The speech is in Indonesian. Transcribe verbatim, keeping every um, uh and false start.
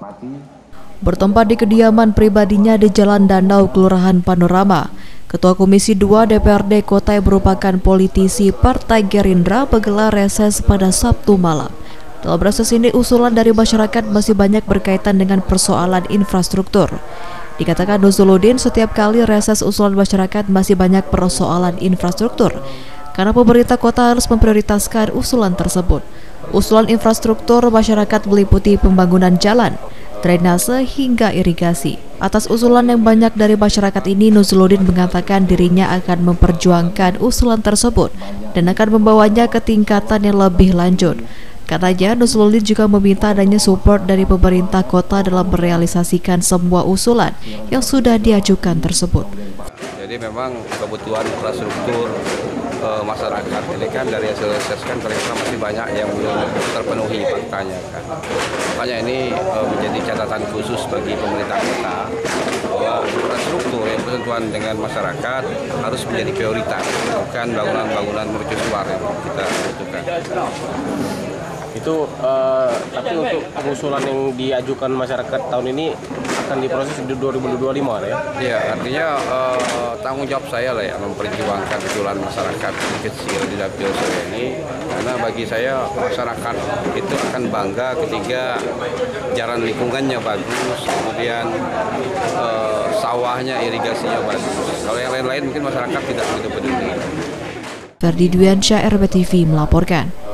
Bertempat di kediaman pribadinya di Jalan Danau, Kelurahan Panorama, Ketua Komisi dua D P R D Kota yang merupakan politisi Partai Gerindra menggelar reses pada Sabtu malam. Dalam reses ini, usulan dari masyarakat masih banyak berkaitan dengan persoalan infrastruktur. Dikatakan Nuzuluddin, setiap kali reses usulan masyarakat masih banyak persoalan infrastruktur, karena pemerintah kota harus memprioritaskan usulan tersebut. Usulan infrastruktur masyarakat meliputi pembangunan jalan, drainase hingga irigasi. Atas usulan yang banyak dari masyarakat ini, Nuzuluddin mengatakan dirinya akan memperjuangkan usulan tersebut dan akan membawanya ke tingkatan yang lebih lanjut. Katanya, Nuzuluddin juga meminta adanya support dari pemerintah kota dalam merealisasikan semua usulan yang sudah diajukan tersebut. Jadi memang kebutuhan infrastruktur e, masyarakat ini kan dari hasil reses kan ternyata masih banyak yang belum terpenuhi faktanya kan. Makanya ini e, menjadi catatan khusus bagi pemerintah kota bahwa infrastruktur yang bersentuhan dengan masyarakat harus menjadi prioritas, bukan bangunan-bangunan mercusuar yang kita butuhkan. Itu uh, tapi untuk pengusulan yang diajukan masyarakat tahun ini akan diproses di dua ribu dua puluh lima ya? Ya, artinya uh, tanggung jawab saya lah ya memperjuangkan usulan masyarakat kecil di dapil saya ini, karena bagi saya masyarakat itu akan bangga ketika jalan lingkungannya bagus, kemudian uh, sawahnya, irigasinya bagus. Kalau yang lain-lain mungkin masyarakat tidak begitu peduli. Ferdi Dwiansyah, R B T V melaporkan.